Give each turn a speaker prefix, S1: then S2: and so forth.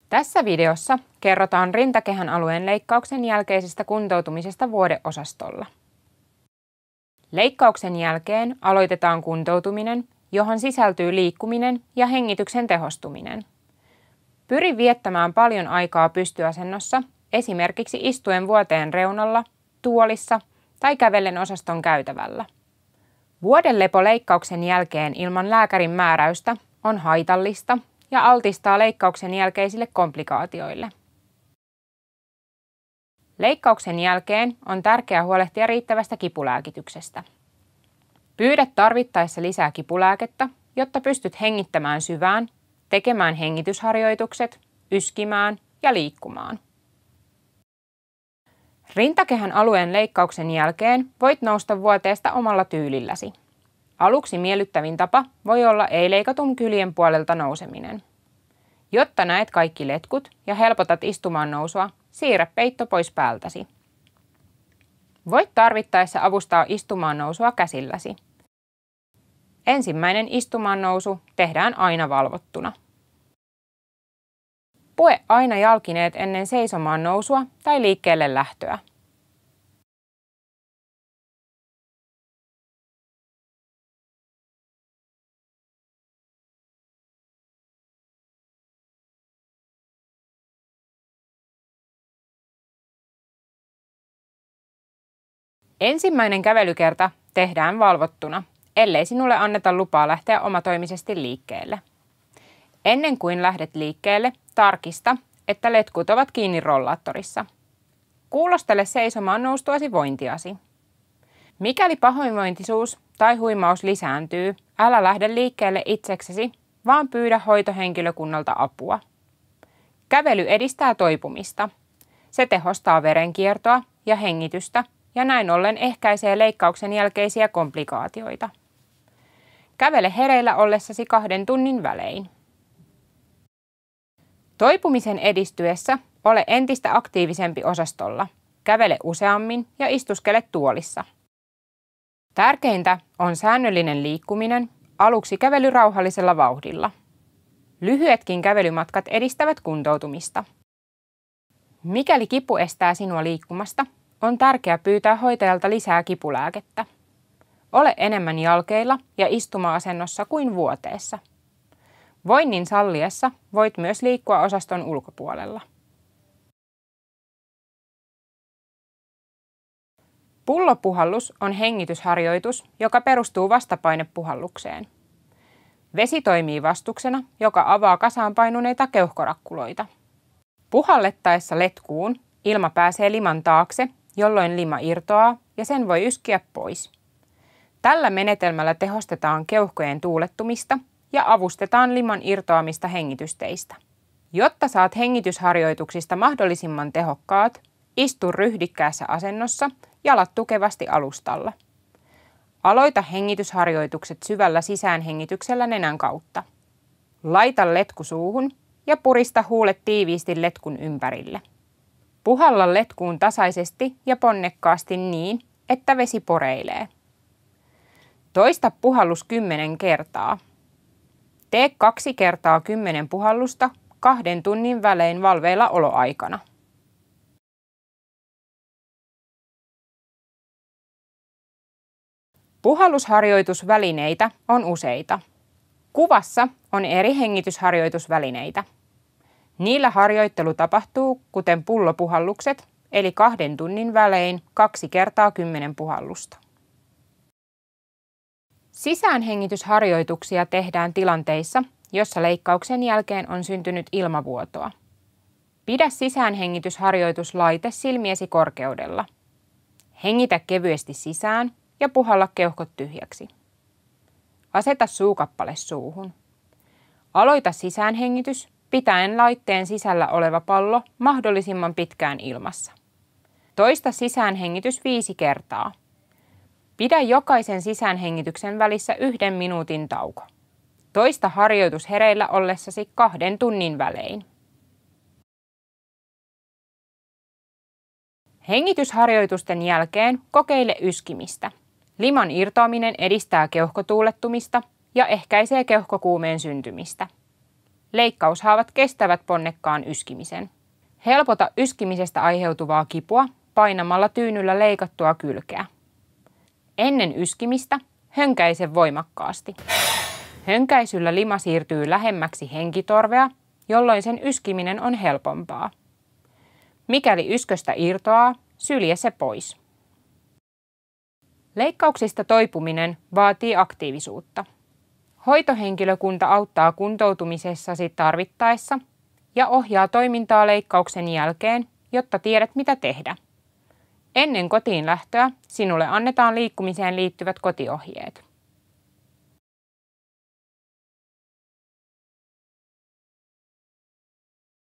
S1: Tässä videossa kerrotaan rintakehän alueen leikkauksen jälkeisestä kuntoutumisesta vuodeosastolla. Leikkauksen jälkeen aloitetaan kuntoutuminen, johon sisältyy liikkuminen ja hengityksen tehostuminen. Pyri viettämään paljon aikaa pystyasennossa, esimerkiksi istuen vuoteen reunalla, tuolissa tai kävellen osaston käytävällä. Vuoden lepo leikkauksen jälkeen ilman lääkärin määräystä on haitallista ja altistaa leikkauksen jälkeisille komplikaatioille. Leikkauksen jälkeen on tärkeää huolehtia riittävästä kipulääkityksestä. Pyydä tarvittaessa lisää kipulääkettä, jotta pystyt hengittämään syvään, tekemään hengitysharjoitukset, yskimään ja liikkumaan. Rintakehän alueen leikkauksen jälkeen voit nousta vuoteesta omalla tyylilläsi. Aluksi miellyttävin tapa voi olla ei-leikatun kyljen puolelta nouseminen. Jotta näet kaikki letkut ja helpotat istumaan nousua, siirrä peitto pois päältäsi. Voit tarvittaessa avustaa istumaan nousua käsilläsi. Ensimmäinen istumaan nousu tehdään aina valvottuna. Pue aina jalkineet ennen seisomaan nousua tai liikkeelle lähtöä. Ensimmäinen kävelykerta tehdään valvottuna, ellei sinulle anneta lupaa lähteä omatoimisesti liikkeelle. Ennen kuin lähdet liikkeelle, tarkista, että letkut ovat kiinni rollaattorissa. Kuulostele seisomaan noustuasi vointiasi. Mikäli pahoinvointisuus tai huimaus lisääntyy, älä lähde liikkeelle itseksesi, vaan pyydä hoitohenkilökunnalta apua. Kävely edistää toipumista. Se tehostaa verenkiertoa ja hengitystä ja näin ollen ehkäisee leikkauksen jälkeisiä komplikaatioita. Kävele hereillä ollessasi 2 tunnin välein. Toipumisen edistyessä ole entistä aktiivisempi osastolla. Kävele useammin ja istuskele tuolissa. Tärkeintä on säännöllinen liikkuminen, aluksi kävely rauhallisella vauhdilla. Lyhyetkin kävelymatkat edistävät kuntoutumista. Mikäli kipu estää sinua liikkumasta, on tärkeää pyytää hoitajalta lisää kipulääkettä. Ole enemmän jalkeilla ja istuma-asennossa kuin vuoteessa. Voinnin salliessa voit myös liikkua osaston ulkopuolella. Pullopuhallus on hengitysharjoitus, joka perustuu vastapainepuhallukseen. Vesi toimii vastuksena, joka avaa kasaan painuneita keuhkorakkuloita. Puhallettaessa letkuun ilma pääsee liman taakse, jolloin lima irtoaa ja sen voi yskiä pois. Tällä menetelmällä tehostetaan keuhkojen tuulettumista ja avustetaan liman irtoamista hengitysteistä. Jotta saat hengitysharjoituksista mahdollisimman tehokkaat, istu ryhdikkäässä asennossa, jalat tukevasti alustalla. Aloita hengitysharjoitukset syvällä sisäänhengityksellä nenän kautta. Laita letku suuhun ja purista huulet tiiviisti letkun ympärille. Puhalla letkuun tasaisesti ja ponnekkaasti niin, että vesi poreilee. Toista puhallus 10 kertaa. Tee 2 kertaa 10 puhallusta 2 tunnin välein valveilla oloaikana. Puhallusharjoitusvälineitä on useita. Kuvassa on eri hengitysharjoitusvälineitä. Niillä harjoittelu tapahtuu kuten pullopuhallukset, eli 2 tunnin välein 2 kertaa 10 puhallusta. Sisäänhengitysharjoituksia tehdään tilanteissa, jossa leikkauksen jälkeen on syntynyt ilmavuotoa. Pidä sisäänhengitysharjoituslaite silmiesi korkeudella. Hengitä kevyesti sisään ja puhalla keuhkot tyhjäksi. Aseta suukappale suuhun. Aloita sisäänhengitys pitäen laitteen sisällä oleva pallo mahdollisimman pitkään ilmassa. Toista sisäänhengitys 5 kertaa. Pidä jokaisen sisäänhengityksen välissä 1 minuutin tauko. Toista harjoitus hereillä ollessasi 2 tunnin välein. Hengitysharjoitusten jälkeen kokeile yskimistä. Liman irtoaminen edistää keuhkotuulettumista ja ehkäisee keuhkokuumeen syntymistä. Leikkaushaavat kestävät ponnekkaan yskimisen. Helpota yskimisestä aiheutuvaa kipua painamalla tyynyllä leikattua kylkeä. Ennen yskimistä hönkäise voimakkaasti. Hönkäisyllä lima siirtyy lähemmäksi henkitorvea, jolloin sen yskiminen on helpompaa. Mikäli ysköstä irtoaa, sylje se pois. Leikkauksista toipuminen vaatii aktiivisuutta. Hoitohenkilökunta auttaa kuntoutumisessasi tarvittaessa ja ohjaa toimintaa leikkauksen jälkeen, jotta tiedät mitä tehdä. Ennen kotiin lähtöä sinulle annetaan liikkumiseen liittyvät kotiohjeet.